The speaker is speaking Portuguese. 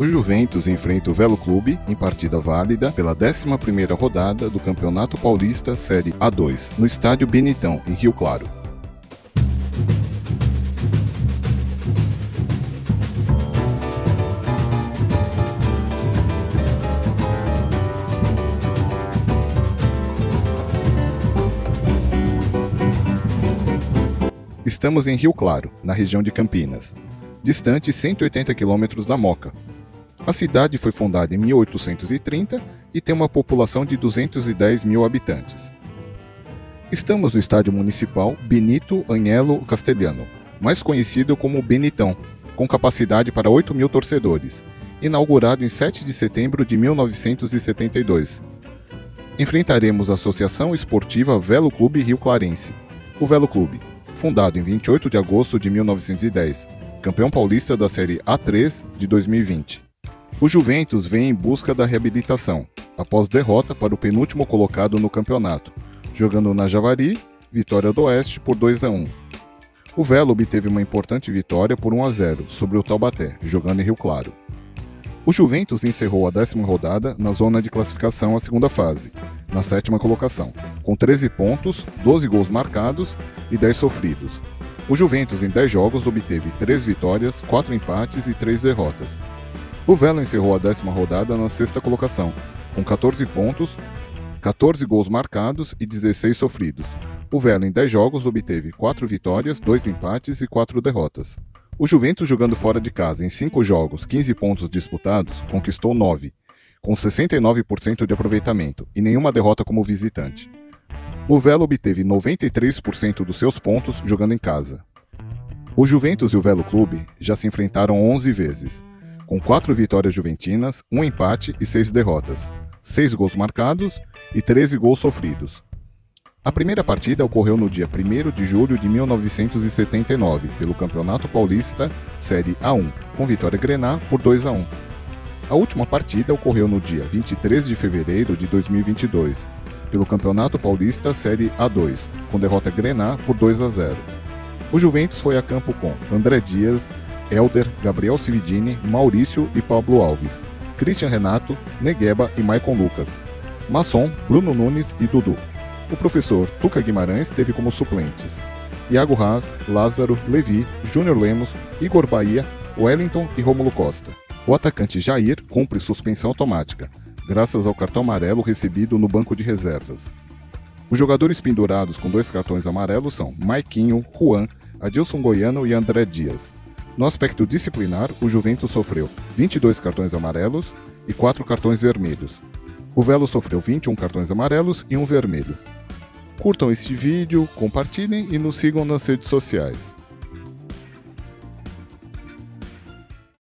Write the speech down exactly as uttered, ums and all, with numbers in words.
O Juventus enfrenta o Velo Clube em partida válida pela décima primeira rodada do Campeonato Paulista Série A dois, no estádio Benitão, em Rio Claro. Estamos em Rio Claro, na região de Campinas, distante cento e oitenta quilômetros da Moca. A cidade foi fundada em mil oitocentos e trinta e tem uma população de duzentos e dez mil habitantes. Estamos no estádio municipal Benito Agnello Castelhano, mais conhecido como Benitão, com capacidade para oito mil torcedores, inaugurado em sete de setembro de mil novecentos e setenta e dois. Enfrentaremos a Associação Esportiva Velo Clube Rio Clarense, o Velo Clube, fundado em vinte e oito de agosto de mil novecentos e dez, campeão paulista da Série A três de dois mil e vinte. O Juventus vem em busca da reabilitação, após derrota para o penúltimo colocado no campeonato, jogando na Javari, Vitória do Oeste por dois a um. O Velo obteve uma importante vitória por um a zero sobre o Taubaté, jogando em Rio Claro. O Juventus encerrou a décima rodada na zona de classificação à segunda fase, na sétima colocação, com treze pontos, doze gols marcados e dez sofridos. O Juventus em dez jogos obteve três vitórias, quatro empates e três derrotas. O Velo encerrou a décima rodada na sexta colocação, com quatorze pontos, quatorze gols marcados e dezesseis sofridos. O Velo em dez jogos obteve quatro vitórias, dois empates e quatro derrotas. O Juventus, jogando fora de casa em cinco jogos, quinze pontos disputados, conquistou nove, com sessenta e nove por cento de aproveitamento e nenhuma derrota como visitante. O Velo obteve noventa e três por cento dos seus pontos jogando em casa. O Juventus e o Velo Clube já se enfrentaram onze vezes, com quatro vitórias juventinas, um empate e seis derrotas, seis gols marcados e treze gols sofridos. A primeira partida ocorreu no dia primeiro de julho de mil novecentos e setenta e nove, pelo Campeonato Paulista Série A um, com vitória grená por dois a um. A última partida ocorreu no dia vinte e três de fevereiro de dois mil e vinte e dois, pelo Campeonato Paulista Série A dois, com derrota grená por dois a zero. O Juventus foi a campo com André Dias, Helder, Gabriel Cividini, Maurício e Pablo Alves, Christian Renato, Negueba e Maicon Lucas, Masson, Bruno Nunes e Dudu. O professor Tuca Guimarães teve como suplentes Iago Haas, Lázaro, Levi, Júnior Lemos, Igor Bahia, Wellington e Rômulo Costa. O atacante Jair cumpre suspensão automática, graças ao cartão amarelo recebido no banco de reservas. Os jogadores pendurados com dois cartões amarelos são Maiquinho, Juan, Adilson Goiano e André Dias. No aspecto disciplinar, o Juventus sofreu vinte e dois cartões amarelos e quatro cartões vermelhos. O Velo sofreu vinte e um cartões amarelos e um vermelho. Curtam este vídeo, compartilhem e nos sigam nas redes sociais.